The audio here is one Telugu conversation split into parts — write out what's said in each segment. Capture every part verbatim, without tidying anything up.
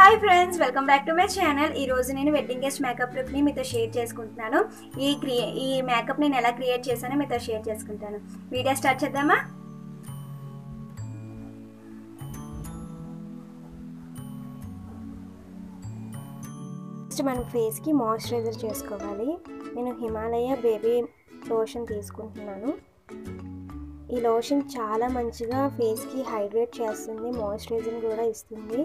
Hi friends, welcome back to my channel. ఈ రోజు నేను వెడ్డింగ్ గెస్ట్ మేకప్ లుక్ ని మీతో షేర్ చేసుకుంటున్నాను. ఈ క్రియే ఈ మేకప్ నేను ఎలా క్రియేట్ చేశానో మీతో షేర్ చేసుకుంటాను. వీడియో స్టార్ట్ చేద్దామా? ఫస్ట్ మనం ఫేస్ కి మాయిశ్చరైజర్ చేసుకోవాలి. నేను హిమాలయ బేబీ లోషన్ తీసుకుంటున్నాను. ఈ లోషన్ చాలా మంచిగా ఫేస్ కి హైడ్రేట్ చేస్తుంది, మాయిశ్చరైజర్ కూడా ఇస్తుంది.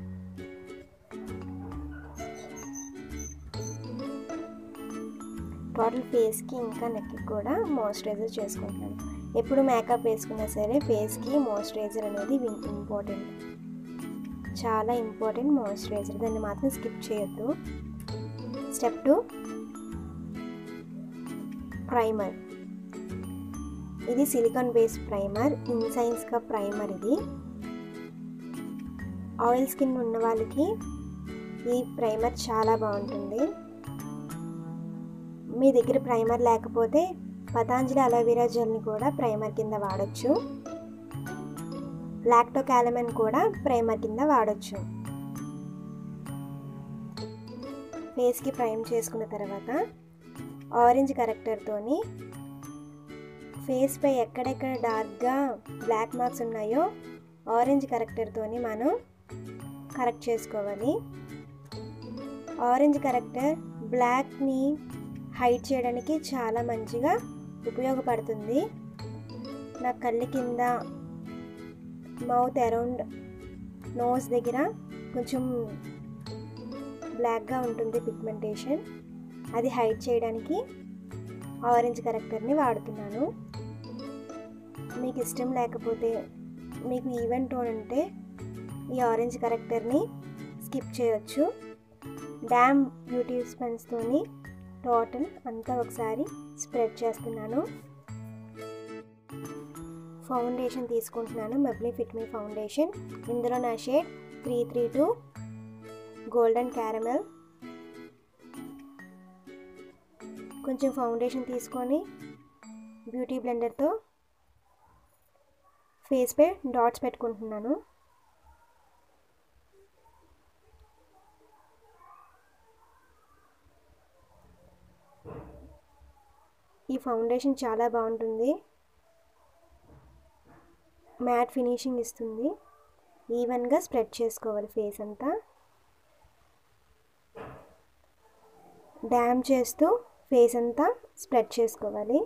టోటల్ ఫేస్కి ఇంకా నెక్కి కూడా మాయిశ్చరైజర్ చేసుకుంటున్నాను. ఎప్పుడు మేకప్ వేసుకున్నా సరే ఫేస్కి మాయిశ్చరైజర్ అనేది ఇంపార్టెంట్, చాలా ఇంపార్టెంట్ మాయిశ్చరైజర్. దాన్ని మాత్రం స్కిప్ చేయొద్దు. Step two, primer. ఇది సిలికాన్ బేస్డ్ ప్రైమర్, ఇన్సైన్స్ కా ప్రైమర్. ఇది ఆయిల్ స్కిన్ ఉన్న వాళ్ళకి ఈ ప్రైమర్ చాలా బాగుంటుంది. మీ దగ్గర ప్రైమర్ లేకపోతే పతాంజలి అలోవెరా జెల్ని కూడా ప్రైమర్ కింద వాడచ్చు. లాక్టోకాలమైన్ కూడా ప్రైమర్ కింద వాడచ్చు. ఫేస్కి ప్రైమ్ చేసుకున్న తర్వాత ఆరెంజ్ కరెక్టర్తోని ఫేస్ పై ఎక్కడెక్కడ డార్క్గా బ్లాక్ మార్క్స్ ఉన్నాయో ఆరెంజ్ కరెక్టర్తోని మనం కరెక్ట్ చేసుకోవాలి. ఆరెంజ్ కరెక్టర్ బ్లాక్ని హైడ్ చేయడానికి చాలా మంచిగా ఉపయోగపడుతుంది. నా కళ్ళ కింద, మౌత్ అరౌండ్, నోస్ దగ్గర కొంచెం బ్లాక్గా ఉంటుంది పిగ్మెంటేషన్, అది హైడ్ చేయడానికి ఆరెంజ్ కరెక్టర్ని వాడుతున్నాను. మీకు ఇష్టం లేకపోతే, మీకు ఈవెన్ టోన్ అంటే ఈ ఆరెంజ్ కరెక్టర్ని స్కిప్ చేయొచ్చు. డామ్ బ్యూటీ స్పంజ్తోని టోటల్ అంతా ఒకసారి స్ప్రెడ్ చేస్తున్నాను. ఫౌండేషన్ తీసుకుంటున్నాను, మెబ్లిన్ ఫిట్ మీ ఫౌండేషన్. ఇందులో నా shade three three two golden caramel. కొంచెం ఫౌండేషన్ తీసుకొని బ్యూటీ బ్లెండర్తో ఫేస్ పై డాట్స్ పెట్టుకుంటున్నాను. ఈ ఫౌండేషన్ చాలా బాగుంటుంది, మ్యాట్ ఫినిషింగ్ ఇస్తుంది. ఈవెన్గా స్ప్రెడ్ చేసుకోవాలి ఫేస్ అంతా. డ్యామ్ చేస్తూ ఫేస్ అంతా స్ప్రెడ్ చేసుకోవాలి.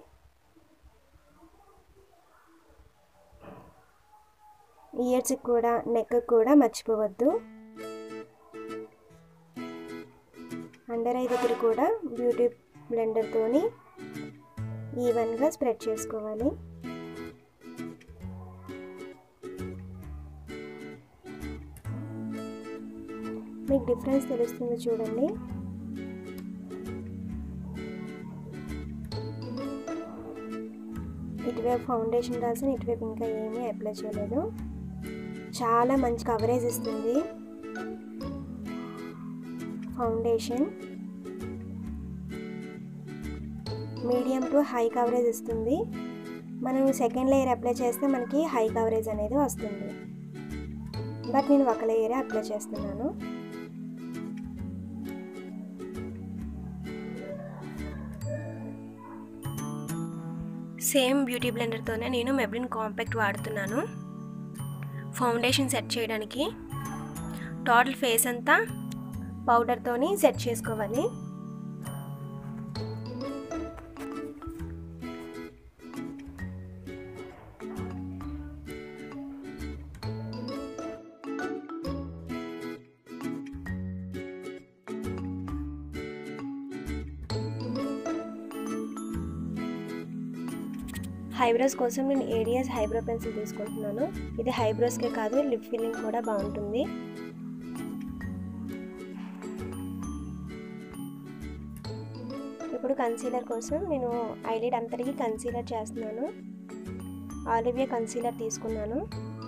ఇయర్స్కి కూడా, నెక్కి కూడా మర్చిపోవద్దు. అండర్ ఐ దగ్గర కూడా బ్యూటీ బ్లెండర్తోని ఈవెన్గా స్ప్రెడ్ చేసుకోవాలి. మీకు డిఫరెన్స్ తెలుస్తుంది చూడండి. ఇటువైపు ఫౌండేషన్ రాసిన, ఇటువైపు ఇంకా ఏమీ అప్లై చేయలేదు. చాలా మంచి కవరేజ్ ఇస్తుంది foundation. Medium to high coverage ఇస్తుంది. మనం సెకండ్ లేయర్ అప్లై చేస్తే మనకి హై కవరేజ్ అనేది వస్తుంది, బట్ నేను ఒక లేయరే అప్లై చేస్తున్నాను. సేమ్ బ్యూటీ బ్లెండర్తోనే నేను మెబ్లిన్ కాంపాక్ట్ వాడుతున్నాను ఫౌండేషన్ సెట్ చేయడానికి. టోటల్ ఫేస్ అంతా పౌడర్తోని సెట్ చేసుకోవాలి. హైబ్రోస్ కోసం నేను ఏడియస్ హైబ్రో పెన్సిల్ తీసుకుంటున్నాను. ఇది హైబ్రోస్కే కాదు, లిప్ ఫిల్లింగ్ కూడా బాగుంటుంది. ఇప్పుడు కన్సీలర్ కోసం నేను ఐలిడ్ అంతటికి కన్సీలర్ చేస్తున్నాను. ఆలివియా కన్సీలర్ తీసుకున్నాను.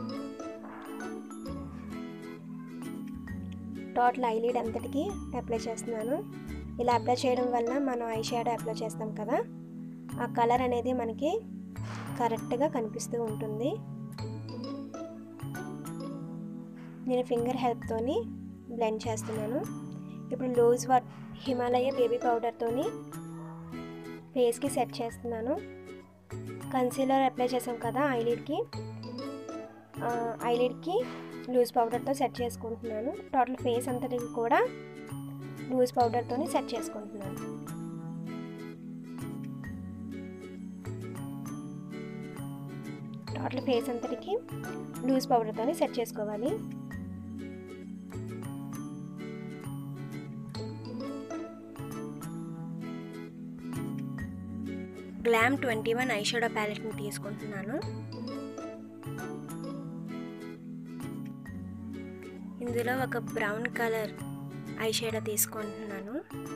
టోటల్ ఐలిడ్ అంతటికి అప్లై చేస్తున్నాను. ఇలా అప్లై చేయడం వల్ల మనం ఐ షాడో అప్లై చేస్తాం కదా, ఆ కలర్ అనేది మనకి కరెక్ట్గా కనిపిస్తూ ఉంటుంది. నేను ఫింగర్ హెల్ప్తోని బ్లెండ్ చేస్తున్నాను. ఇప్పుడు లూజ్ వాట్ హిమాలయ బేబీ పౌడర్తోని ఫేస్కి సెట్ చేస్తున్నాను. కన్సీలర్ అప్లై చేసాం కదా ఐలిడ్కి, ఐలిడ్కి లూజ్ పౌడర్తో సెట్ చేసుకుంటున్నాను. టోటల్ ఫేస్ అంతటికి కూడా లూజ్ పౌడర్తోని సెట్ చేసుకుంటున్నాను. టోటల్ ఫేస్ అంతటికి లూజ్ పౌడర్తోని సెట్ చేసుకోవాలి. Glam twenty one eye shadow ప్యాలెట్ని తీసుకుంటున్నాను. ఇందులో ఒక బ్రౌన్ కలర్ ఐ షాడో తీసుకుంటున్నాను.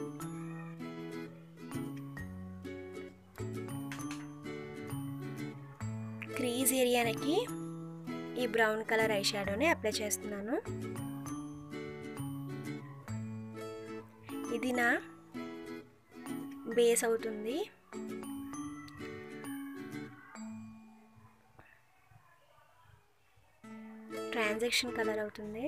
క్రీజ్ ఏరియాకి ఈ బ్రౌన్ కలర్ ఐ షాడోని అప్లై చేస్తున్నాను. ఇది నా బేస్ అవుతుంది. ట్రాన్సాక్షన్ కలర్ అవుతుంది.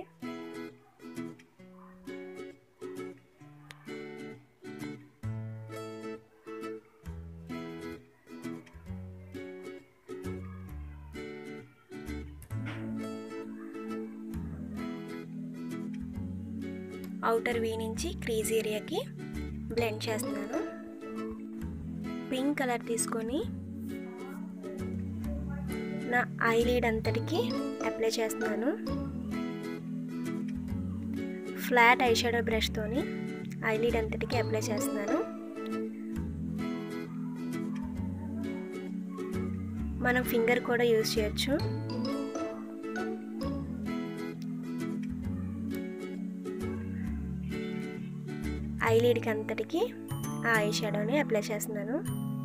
అవుటర్ వీ నుంచి క్రీజ్ ఏరియాకి బ్లెండ్ చేస్తున్నాను. పింక్ కలర్ తీసుకొని నా ఐలిడ్ అంతటికి అప్లై చేస్తున్నాను. ఫ్లాట్ ఐ షాడో బ్రష్తోని ఐలిడ్ అంతటికి అప్లై చేస్తున్నాను. మనం ఫింగర్ కూడా యూజ్ చేయొచ్చు. ఐలిడ్కి అంతటికి ఆ ఐ షాడోని అప్లై చేస్తున్నాను.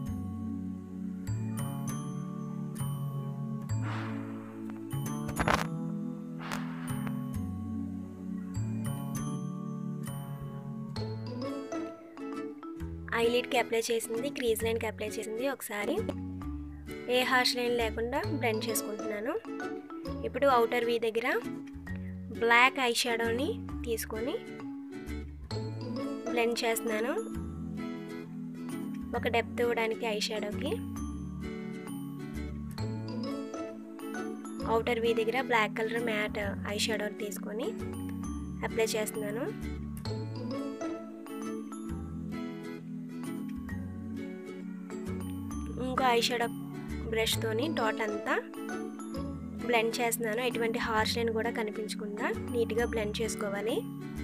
ఐలిడ్కి అప్లై చేసింది, క్రీజ్ లైన్కి అప్లై చేసింది ఒకసారి ఏ హార్ష్ లైన్ లేకుండా బ్లెండ్ చేసుకుంటున్నాను. ఇప్పుడు అవుటర్ వీ దగ్గర బ్లాక్ ఐ షాడోని తీసుకొని బ్లెండ్ చేస్తున్నాను. ఒక డెప్త్ ఇవ్వడానికి ఐ షాడోకి అవుటర్ వీ దగ్గర black colour matte eye shadow తీసుకొని అప్లై చేస్తున్నాను. ఇంకో ఐ షాడో బ్రష్తోని డాట్ అంతా బ్లెండ్ చేస్తున్నాను. ఎటువంటి హార్ష్ లైన్ కూడా కనిపించకుండా నీట్గా బ్లెండ్ చేసుకోవాలి.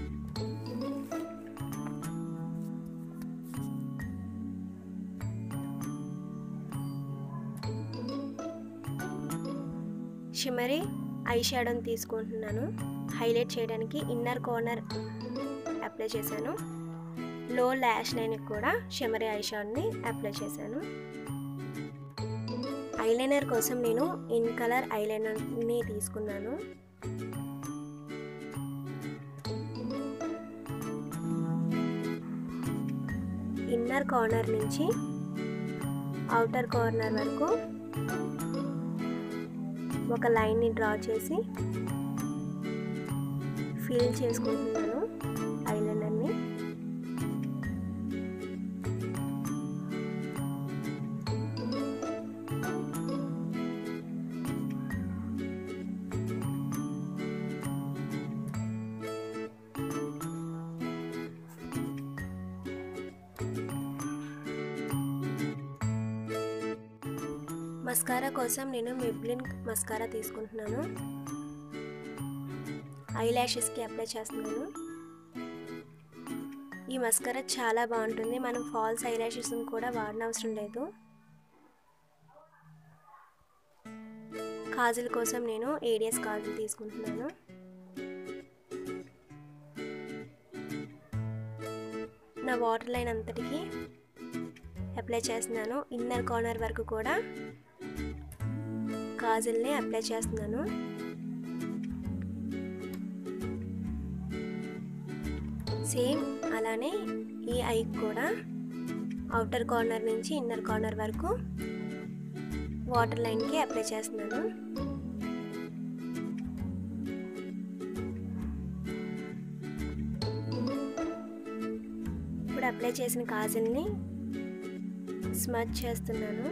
షిమ్మరీ ఐ షాడోని తీసుకుంటున్నాను. హైలైట్ చేయడానికి ఇన్నర్ కార్నర్ అప్లై చేశాను. లో ల్యాష్ లైన్కి కూడా షిమ్మరీ ఐ షాడోని అప్లై చేశాను. ఐలైనర్ కోసం నేను ఇన్ కలర్ ఐలైనర్ని తీసుకున్నాను. ఇన్నర్ కార్నర్ నుంచి అవుటర్ కార్నర్ వరకు ఒక లైన్ని డ్రా చేసి ఫిల్ చేసుకుంటున్నాను ఐలైనర్ని. మస్కారా కోసం నేను మెబ్లిన్ మస్కారా తీసుకుంటున్నాను. ఐ ల్యాషెస్కి అప్లై చేస్తున్నాను. ఈ మస్కారా చాలా బాగుంటుంది. మనం ఫాల్స్ ఐ ల్యాషెస్ని కూడా వాడనవసరం లేదు. కాజల్ కోసం నేను ఏడియస్ కాజల్ తీసుకుంటున్నాను. నా వాటర్ లైన్ అంతటికి అప్లై చేస్తున్నాను. ఇన్నర్ కార్నర్ వరకు కూడా కాజల్ని అప్లై చేస్తున్నాను. సేమ్ అలానే ఈ ఐకి కూడా అవుటర్ కార్నర్ నుంచి ఇన్నర్ కార్నర్ వరకు వాటర్ లైన్కి అప్లై చేస్తున్నాను. అప్లై చేసిన కాజల్ని స్మచ్ చేస్తున్నాను.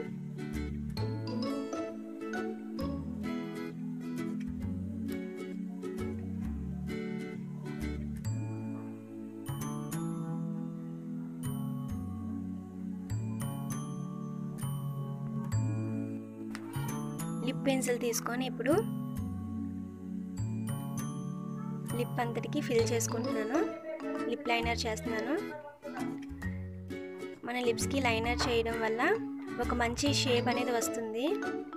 లిప్ పెన్సిల్ తీసుకొని ఇప్పుడు లిప్ అంతటికి ఫిల్ చేసుకుంటున్నాను. లిప్ లైనర్ చేస్తున్నాను. మన లిప్స్కి లైనర్ చేయడం వల్ల ఒక మంచి షేప్ అనేది వస్తుంది.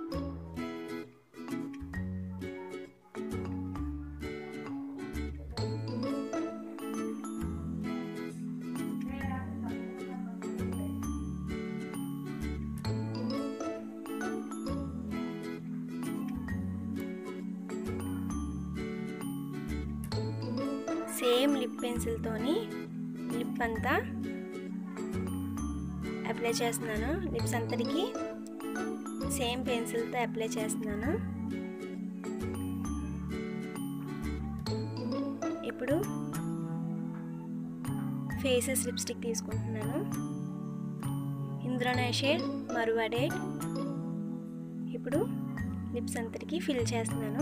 సేమ్ లిప్ పెన్సిల్ తోని లిప్ అంతా అప్లై చేస్తున్నాను. లిప్స్ అంతటికి సేమ్ పెన్సిల్తో అప్లై చేస్తున్నాను. ఇప్పుడు ఫేసెస్ లిప్స్టిక్ తీసుకుంటున్నాను. ఇందులోనే షేడ్ మరువడేట్. ఇప్పుడు లిప్స్ అంతటికి ఫిల్ చేస్తున్నాను.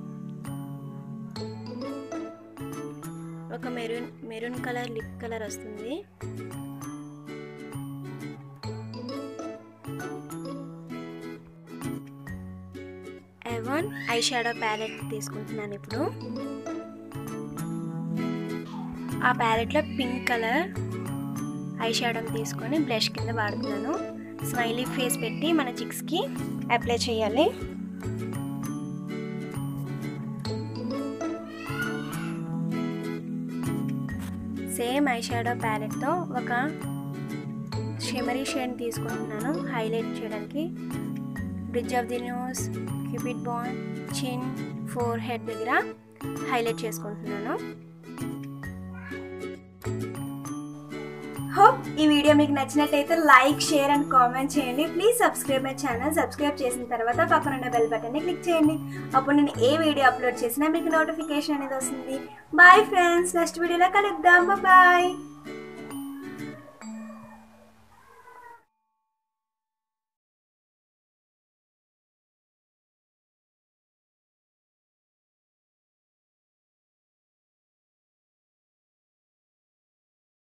ఒక maroon maroon colour lip colour వస్తుంది. ఎవన్ ఐ షాడో ప్యాలెట్ తీసుకుంటున్నాను. ఇప్పుడు ఆ ప్యాలెట్లో పింక్ కలర్ ఐ షాడో తీసుకొని బ్లష్ కింద వాడుతున్నాను. స్మైలీ ఫేస్ పెట్టి మన చిక్స్కి అప్లై చేయాలి. సేమ్ ఐ షాడో ప్యాలెట్తో ఒక షిమరీ షేడ్ తీసుకుంటున్నాను హైలైట్ చేయడానికి. Bridge of the nose, cupid bow, chin, forehead దగ్గర హైలైట్ చేసుకుంటున్నాను. హోప్ ఈ వీడియో మీకు నచ్చినట్లయితే లైక్, షేర్ అండ్ కామెంట్ చేయండి. Please subscribe my channel. Subscribe చేసిన తర్వాత పక్కన ఉన్న బెల్ బటన్ని క్లిక్ చేయండి. అప్పుడు నేను ఏ వీడియో అప్లోడ్ చేసినా మీకు నోటిఫికేషన్ అనేది వస్తుంది. బాయ్ ఫ్రెండ్స్, నెక్స్ట్ వీడియోలో కలుద్దాం. బాయ్.